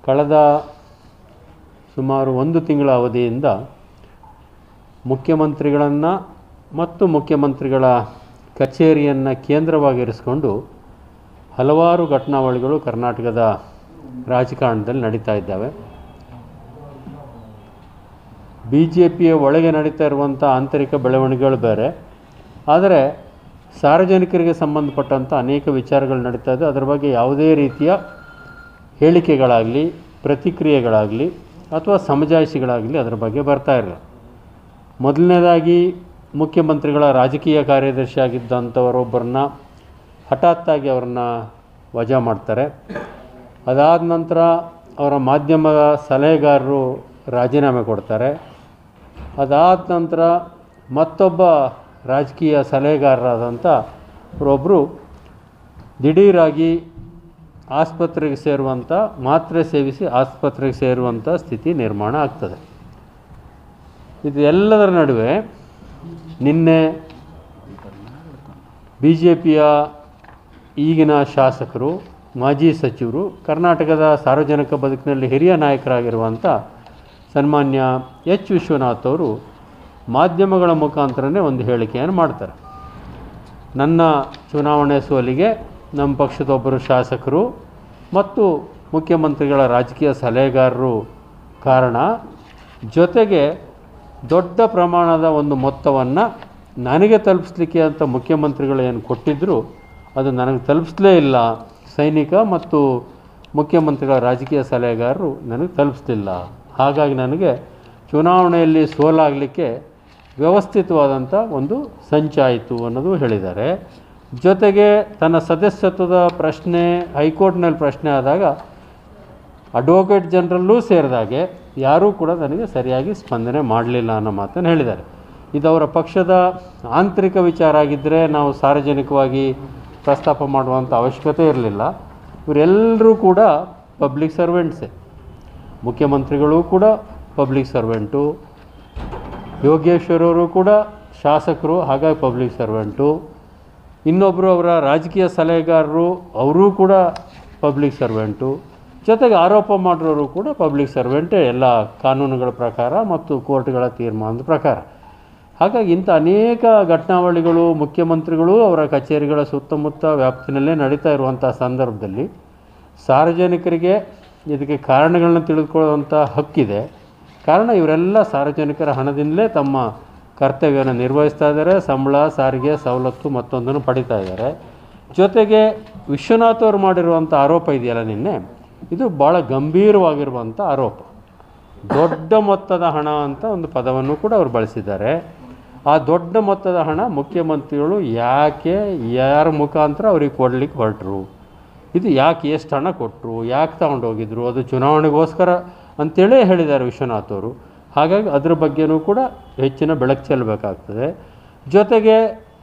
ಕಳೆದ ಸುಮಾರು 1 ತಿಂಗಳ ಅವಧಿಯಿಂದ ಮುಖ್ಯಮಂತ್ರಿಗಳನ್ನು ಮತ್ತು ಮುಖ್ಯಮಂತ್ರಿಗಳ ಕಚೇರಿಯನ್ನು ಕೇಂದ್ರವಾಗಿರಿಸಿಕೊಂಡು ಹಲವಾರು ಘಟನಾವಳಿಗಳು ಕರ್ನಾಟಕದ ರಾಜಕಾರಣದಲ್ಲಿ ನಡೀತಾ ಇದ್ದಾವೆ. BJPಯ ಒಳಗೆ ನಡೀತಾ ಇರುವಂಥ ಆಂತರಿಕ ಬೆಳವಣಿಗೆಗಳು ಬೇರೆ, ಆದರೆ ಸಾರ್ವಜನಿಕರಿಗೆ ಸಂಬಂಧಪಟ್ಟಂಥ ಅನೇಕ ವಿಚಾರಗಳು ನಡೀತಾ ಇದೆ. ಅದರ ಬಗ್ಗೆ ಯಾವುದೇ ರೀತಿಯ ಹೇಳಿಕೆಗಳಾಗಲಿ, ಪ್ರತಿಕ್ರಿಯೆಗಳಾಗಲಿ ಅಥವಾ ಸಮಜಾಯಿಷಿಗಳಾಗಲಿ ಅದರ ಬಗ್ಗೆ ಬರ್ತಾ ಇಲ್ಲ. ಮೊದಲನೇದಾಗಿ ಮುಖ್ಯಮಂತ್ರಿಗಳ ರಾಜಕೀಯ ಕಾರ್ಯದರ್ಶಿ ಆಗಿದ್ದಂಥವರೊಬ್ಬರನ್ನ ಹಠಾತ್ತಾಗಿ ಅವ್ರನ್ನ ವಜಾ ಮಾಡ್ತಾರೆ. ಅದಾದ ನಂತರ ಅವರ ಮಾಧ್ಯಮದ ಸಲಹೆಗಾರರು ರಾಜೀನಾಮೆ ಕೊಡ್ತಾರೆ. ಅದಾದ ನಂತರ ಮತ್ತೊಬ್ಬ ರಾಜಕೀಯ ಸಲಹೆಗಾರರಾದಂಥ ಅವರೊಬ್ಬರು ದಿಢೀರಾಗಿ ಆಸ್ಪತ್ರೆಗೆ ಸೇರುವಂಥ, ಮಾತ್ರೆ ಸೇವಿಸಿ ಆಸ್ಪತ್ರೆಗೆ ಸೇರುವಂಥ ಸ್ಥಿತಿ ನಿರ್ಮಾಣ ಆಗ್ತದೆ. ಇದು ಎಲ್ಲದರ ನಡುವೆ ನಿನ್ನೆ BJPಯ ಈಗಿನ ಶಾಸಕರು, ಮಾಜಿ ಸಚಿವರು, ಕರ್ನಾಟಕದ ಸಾರ್ವಜನಿಕ ಬದುಕಿನಲ್ಲಿ ಹಿರಿಯ ನಾಯಕರಾಗಿರುವಂಥ ಸನ್ಮಾನ್ಯ ಎಚ್ ವಿಶ್ವನಾಥ್ ಅವರು ಮಾಧ್ಯಮಗಳ ಮುಖಾಂತರನೇ ಒಂದು ಹೇಳಿಕೆಯನ್ನು ಮಾಡ್ತಾರೆ. ನನ್ನ ಚುನಾವಣೆ ಸೋಲಿಗೆ ನಮ್ಮ ಪಕ್ಷದ ಒಬ್ಬರು ಶಾಸಕರು ಮತ್ತು ಮುಖ್ಯಮಂತ್ರಿಗಳ ರಾಜಕೀಯ ಸಲಹೆಗಾರರು ಕಾರಣ, ಜೊತೆಗೆ ದೊಡ್ಡ ಪ್ರಮಾಣದ ಒಂದು ಮೊತ್ತವನ್ನು ನನಗೆ ತಲುಪಿಸ್ಲಿಕ್ಕೆ ಅಂತ ಮುಖ್ಯಮಂತ್ರಿಗಳು ಏನು ಕೊಟ್ಟಿದ್ದರು ಅದು ನನಗೆ ತಲುಪಿಸಲೇ ಇಲ್ಲ. ಸೈನಿಕ ಮತ್ತು ಮುಖ್ಯಮಂತ್ರಿಗಳ ರಾಜಕೀಯ ಸಲಹೆಗಾರರು ನನಗೆ ತಲುಪಿಸಲಿಲ್ಲ. ಹಾಗಾಗಿ ನನಗೆ ಚುನಾವಣೆಯಲ್ಲಿ ಸೋಲಾಗಲಿಕ್ಕೆ ವ್ಯವಸ್ಥಿತವಾದಂಥ ಒಂದು ಸಂಚಾಯಿತು ಅನ್ನೋದು ಹೇಳಿದ್ದಾರೆ. ಜೊತೆಗೆ ತನ್ನ ಸದಸ್ಯತ್ವದ ಪ್ರಶ್ನೆ ಹೈಕೋರ್ಟ್ನಲ್ಲಿ ಪ್ರಶ್ನೆ ಆದಾಗ ಅಡ್ವೊಕೇಟ್ ಜನರಲ್ಲೂ ಸೇರಿದಾಗೆ ಯಾರೂ ಕೂಡ ನನಗೆ ಸರಿಯಾಗಿ ಸ್ಪಂದನೆ ಮಾಡಲಿಲ್ಲ ಅನ್ನೋ ಮಾತನ್ನು ಹೇಳಿದ್ದಾರೆ. ಇದು ಅವರ ಪಕ್ಷದ ಆಂತರಿಕ ವಿಚಾರ ಆಗಿದ್ದರೆ ನಾವು ಸಾರ್ವಜನಿಕವಾಗಿ ಪ್ರಸ್ತಾಪ ಮಾಡುವಂಥ ಅವಶ್ಯಕತೆ ಇರಲಿಲ್ಲ. ಇವರೆಲ್ಲರೂ ಕೂಡ ಪಬ್ಲಿಕ್ ಸರ್ವೆಂಟ್ಸೇ. ಮುಖ್ಯಮಂತ್ರಿಗಳು ಕೂಡ ಪಬ್ಲಿಕ್ ಸರ್ವೆಂಟು, ಯೋಗೇಶ್ವರವರು ಕೂಡ ಶಾಸಕರು, ಹಾಗಾಗಿ ಪಬ್ಲಿಕ್ ಸರ್ವೆಂಟು. ಇನ್ನೊಬ್ಬರು ಅವರ ರಾಜಕೀಯ ಸಲಹೆಗಾರರು, ಅವರೂ ಕೂಡ ಪಬ್ಲಿಕ್ ಸರ್ವೆಂಟು. ಜೊತೆಗೆ ಆರೋಪ ಮಾಡಿರೋರು ಕೂಡ ಪಬ್ಲಿಕ್ ಸರ್ವೆಂಟೇ ಎಲ್ಲ ಕಾನೂನುಗಳ ಪ್ರಕಾರ ಮತ್ತು ಕೋರ್ಟ್ಗಳ ತೀರ್ಮಾನದ ಪ್ರಕಾರ. ಹಾಗಾಗಿ ಇಂಥ ಅನೇಕ ಘಟನಾವಳಿಗಳು ಮುಖ್ಯಮಂತ್ರಿಗಳು ಅವರ ಕಚೇರಿಗಳ ಸುತ್ತಮುತ್ತ ವ್ಯಾಪ್ತಿನಲ್ಲೇ ನಡೀತಾ ಇರುವಂಥ ಸಂದರ್ಭದಲ್ಲಿ ಸಾರ್ವಜನಿಕರಿಗೆ ಇದಕ್ಕೆ ಕಾರಣಗಳನ್ನ ತಿಳಿದುಕೊಳ್ಳುವಂಥ ಹಕ್ಕಿದೆ. ಕಾರಣ ಇವರೆಲ್ಲ ಸಾರ್ವಜನಿಕರ ಹಣದಿಂದಲೇ ತಮ್ಮ ಕರ್ತವ್ಯವನ್ನು ನಿರ್ವಹಿಸ್ತಾ ಇದ್ದಾರೆ. ಸಂಬಳ, ಸಾರಿಗೆ, ಸವಲತ್ತು ಮತ್ತೊಂದನ್ನು ಪಡಿತಾ ಇದ್ದಾರೆ. ಜೊತೆಗೆ ವಿಶ್ವನಾಥ್ ಅವರು ಮಾಡಿರುವಂಥ ಆರೋಪ ಇದೆಯಲ್ಲ ನಿನ್ನೆ, ಇದು ಭಾಳ ಗಂಭೀರವಾಗಿರುವಂಥ ಆರೋಪ. ದೊಡ್ಡ ಮೊತ್ತದ ಹಣ ಅಂತ ಒಂದು ಪದವನ್ನು ಕೂಡ ಅವರು ಬಳಸಿದ್ದಾರೆ. ಆ ದೊಡ್ಡ ಮೊತ್ತದ ಹಣ ಮುಖ್ಯಮಂತ್ರಿಗಳು ಯಾಕೆ, ಯಾರ ಮುಖಾಂತರ ಅವ್ರಿಗೆ ಕೊಡಲಿಕ್ಕೆ ಹೊರಟರು, ಇದು ಯಾಕೆ, ಎಷ್ಟು ಹಣ ಕೊಟ್ಟರು, ಯಾಕೆ ತಗೊಂಡೋಗಿದ್ರು, ಅದು ಚುನಾವಣೆಗೋಸ್ಕರ ಅಂತೇಳೇ ಹೇಳಿದ್ದಾರೆ ವಿಶ್ವನಾಥ್ ಅವರು. ಹಾಗಾಗಿ ಅದ್ರ ಬಗ್ಗೆನೂ ಕೂಡ ಹೆಚ್ಚಿನ ಬೆಳಕು ಚೆಲ್ಲಬೇಕಾಗ್ತದೆ. ಜೊತೆಗೆ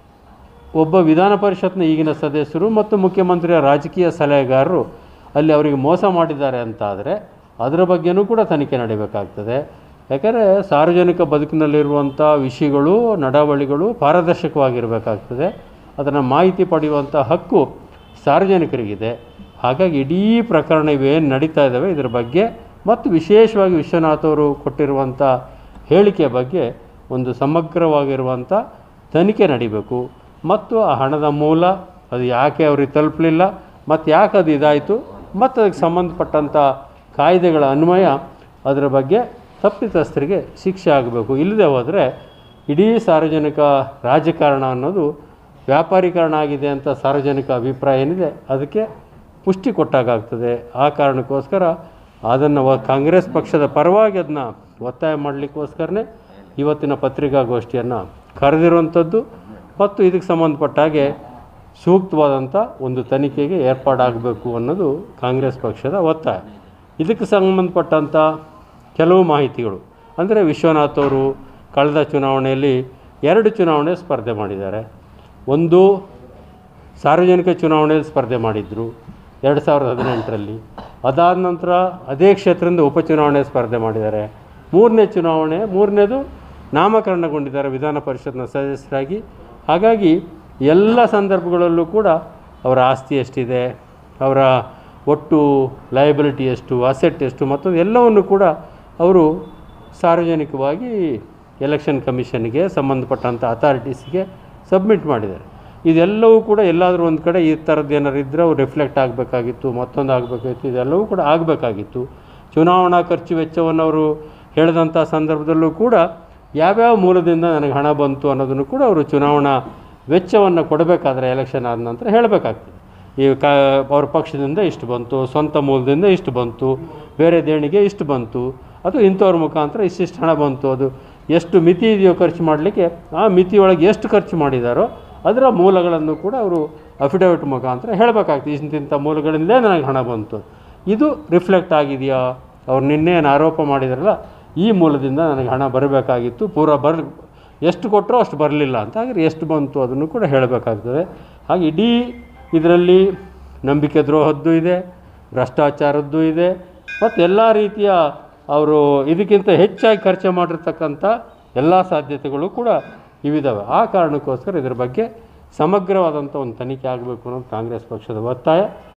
ಒಬ್ಬ ವಿಧಾನ ಪರಿಷತ್ನ ಈಗಿನ ಸದಸ್ಯರು ಮತ್ತು ಮುಖ್ಯಮಂತ್ರಿಯ ರಾಜಕೀಯ ಸಲಹೆಗಾರರು ಅಲ್ಲಿ ಅವರಿಗೆ ಮೋಸ ಮಾಡಿದ್ದಾರೆ ಅಂತಾದರೆ ಅದರ ಬಗ್ಗೆನೂ ಕೂಡ ತನಿಖೆ ನಡೀಬೇಕಾಗ್ತದೆ. ಯಾಕಂದರೆ ಸಾರ್ವಜನಿಕ ಬದುಕಿನಲ್ಲಿರುವಂಥ ವಿಷಯಗಳು, ನಡವಳಿಗಳು ಪಾರದರ್ಶಕವಾಗಿರಬೇಕಾಗ್ತದೆ. ಅದನ್ನು ಮಾಹಿತಿ ಪಡೆಯುವಂಥ ಹಕ್ಕು ಸಾರ್ವಜನಿಕರಿಗಿದೆ. ಹಾಗಾಗಿ ಇಡೀ ಪ್ರಕರಣ ಇವೇನು ನಡೀತಾ ಇದ್ದಾವೆ ಇದರ ಬಗ್ಗೆ ಮತ್ತು ವಿಶೇಷವಾಗಿ ವಿಶ್ವನಾಥ್ ಅವರು ಕೊಟ್ಟಿರುವಂಥ ಹೇಳಿಕೆಯ ಬಗ್ಗೆ ಒಂದು ಸಮಗ್ರವಾಗಿರುವಂಥ ತನಿಖೆ ನಡೀಬೇಕು. ಮತ್ತು ಆ ಹಣದ ಮೂಲ, ಅದು ಯಾಕೆ ಅವ್ರಿಗೆ ತಲುಪಲಿಲ್ಲ ಮತ್ತು ಯಾಕೆ ಅದು ಇದಾಯಿತು ಮತ್ತು ಅದಕ್ಕೆ ಸಂಬಂಧಪಟ್ಟಂಥ ಕಾಯ್ದೆಗಳ ಅನ್ವಯ ಅದರ ಬಗ್ಗೆ ತಪ್ಪಿತಸ್ಥರಿಗೆ ಶಿಕ್ಷೆ ಆಗಬೇಕು. ಇಲ್ಲದೆ ಹೋದರೆ ಇಡೀ ಸಾರ್ವಜನಿಕ ರಾಜಕಾರಣ ಅನ್ನೋದು ವ್ಯಾಪಾರೀಕರಣ ಆಗಿದೆ ಅಂತ ಸಾರ್ವಜನಿಕ ಅಭಿಪ್ರಾಯ ಏನಿದೆ ಅದಕ್ಕೆ ಪುಷ್ಟಿ ಕೊಟ್ಟಾಗ್ತದೆ. ಆ ಕಾರಣಕ್ಕೋಸ್ಕರ ಅದನ್ನು ಕಾಂಗ್ರೆಸ್ ಪಕ್ಷದ ಪರವಾಗಿ ಅದನ್ನ ಒತ್ತಾಯ ಮಾಡಲಿಕ್ಕೋಸ್ಕರನೇ ಇವತ್ತಿನ ಪತ್ರಿಕಾಗೋಷ್ಠಿಯನ್ನು ಕರೆದಿರುವಂಥದ್ದು ಮತ್ತು ಇದಕ್ಕೆ ಸಂಬಂಧಪಟ್ಟ ಹಾಗೆ ಸೂಕ್ತವಾದಂಥ ಒಂದು ತನಿಖೆಗೆ ಏರ್ಪಾಡಾಗಬೇಕು ಅನ್ನೋದು ಕಾಂಗ್ರೆಸ್ ಪಕ್ಷದ ಒತ್ತಾಯ. ಇದಕ್ಕೆ ಸಂಬಂಧಪಟ್ಟಂಥ ಕೆಲವು ಮಾಹಿತಿಗಳು ಅಂದರೆ ವಿಶ್ವನಾಥ್ ಅವರು ಕಳೆದ ಚುನಾವಣೆಯಲ್ಲಿ 2 ಚುನಾವಣೆ ಸ್ಪರ್ಧೆ ಮಾಡಿದ್ದಾರೆ. ಒಂದು ಸಾರ್ವಜನಿಕ ಚುನಾವಣೆಯಲ್ಲಿ ಸ್ಪರ್ಧೆ ಮಾಡಿದ್ದರು 2018ರಲ್ಲಿ. ಅದಾದ ನಂತರ ಅದೇ ಕ್ಷೇತ್ರದಿಂದ ಉಪಚುನಾವಣೆ ಸ್ಪರ್ಧೆ ಮಾಡಿದ್ದಾರೆ. ಮೂರನೇದು ನಾಮಕರಣಗೊಂಡಿದ್ದಾರೆ ವಿಧಾನ ಪರಿಷತ್ನ ಸದಸ್ಯರಾಗಿ. ಹಾಗಾಗಿ ಎಲ್ಲ ಸಂದರ್ಭಗಳಲ್ಲೂ ಕೂಡ ಅವರ ಆಸ್ತಿ ಎಷ್ಟಿದೆ, ಅವರ ಒಟ್ಟು ಲಯಬಿಲಿಟಿ ಎಷ್ಟು, ಅಸೆಟ್ ಎಷ್ಟು, ಮತ್ತೊಂದು ಎಲ್ಲವನ್ನು ಕೂಡ ಅವರು ಸಾರ್ವಜನಿಕವಾಗಿ ಎಲೆಕ್ಷನ್ ಕಮಿಷನ್ಗೆ ಸಂಬಂಧಪಟ್ಟಂಥ ಅಥಾರಿಟೀಸ್ಗೆ ಸಬ್ಮಿಟ್ ಮಾಡಿದ್ದಾರೆ. ಇದೆಲ್ಲವೂ ಕೂಡ ಎಲ್ಲಾದರೂ ಒಂದು ಕಡೆ ಈ ಥರದ್ದು ಏನಾರು ಇದ್ದರೆ ಅವ್ರು ರಿಫ್ಲೆಕ್ಟ್ ಆಗಬೇಕಾಗಿತ್ತು, ಮತ್ತೊಂದು ಆಗಬೇಕಾಗಿತ್ತು, ಇದೆಲ್ಲವೂ ಕೂಡ ಆಗಬೇಕಾಗಿತ್ತು. ಚುನಾವಣಾ ಖರ್ಚು ವೆಚ್ಚವನ್ನು ಅವರು ಹೇಳಿದಂಥ ಸಂದರ್ಭದಲ್ಲೂ ಕೂಡ ಯಾವ್ಯಾವ ಮೂಲದಿಂದ ನನಗೆ ಹಣ ಬಂತು ಅನ್ನೋದನ್ನು ಕೂಡ ಅವರು ಚುನಾವಣಾ ವೆಚ್ಚವನ್ನು ಕೊಡಬೇಕಾದ್ರೆ ಎಲೆಕ್ಷನ್ ಆದ ನಂತರ ಹೇಳಬೇಕಾಗ್ತದೆ. ಈ ಅವ್ರ ಪಕ್ಷದಿಂದ ಇಷ್ಟು ಬಂತು, ಸ್ವಂತ ಮೂಲದಿಂದ ಇಷ್ಟು ಬಂತು, ಬೇರೆ ದೇಣಿಗೆ ಇಷ್ಟು ಬಂತು, ಅದು ಇಂಥವ್ರ ಮುಖಾಂತರ ಇಷ್ಟಿಷ್ಟು ಹಣ ಬಂತು, ಅದು ಎಷ್ಟು ಮಿತಿ ಇದೆಯೋ ಖರ್ಚು ಮಾಡಲಿಕ್ಕೆ ಆ ಮಿತಿಯೊಳಗೆ ಎಷ್ಟು ಖರ್ಚು ಮಾಡಿದಾರೋ ಅದರ ಮೂಲಗಳನ್ನು ಕೂಡ ಅವರು ಅಫಿಡವಿಟ್ ಮುಖಾಂತರ ಹೇಳಬೇಕಾಗ್ತದೆ. ಇಂತಿಂಥ ಮೂಲಗಳಿಂದಲೇ ನನಗೆ ಹಣ ಬಂತು, ಇದು ರಿಫ್ಲೆಕ್ಟ್ ಆಗಿದೆಯಾ, ಅವ್ರು ನಿನ್ನೆ ಏನು ಆರೋಪ ಮಾಡಿದಾರಲ್ಲ ಈ ಮೂಲದಿಂದ ನನಗೆ ಹಣ ಬರಬೇಕಾಗಿತ್ತು, ಎಷ್ಟು ಕೊಟ್ಟರೋ ಅಷ್ಟು ಬರಲಿಲ್ಲ ಅಂತ, ಹಾಗೆ ಎಷ್ಟು ಬಂತು ಅದನ್ನು ಕೂಡ ಹೇಳಬೇಕಾಗ್ತದೆ. ಹಾಗೆ ಇಡೀ ಇದರಲ್ಲಿ ನಂಬಿಕೆ ದ್ರೋಹದ್ದು ಇದೆ, ಭ್ರಷ್ಟಾಚಾರದ್ದು ಇದೆ, ಮತ್ತು ಎಲ್ಲ ರೀತಿಯ ಅವರು ಇದಕ್ಕಿಂತ ಹೆಚ್ಚಾಗಿ ಖರ್ಚು ಮಾಡಿರ್ತಕ್ಕಂಥ ಎಲ್ಲ ಸಾಧ್ಯತೆಗಳು ಕೂಡ ಇವಿದ್ದಾವೆ. ಆ ಕಾರಣಕ್ಕೋಸ್ಕರ ಇದರ ಬಗ್ಗೆ ಸಮಗ್ರವಾದಂಥ ಒಂದು ತನಿಖೆ ಆಗಬೇಕು ಅನ್ನೋದು ಕಾಂಗ್ರೆಸ್ ಪಕ್ಷದ ಒತ್ತಾಯ.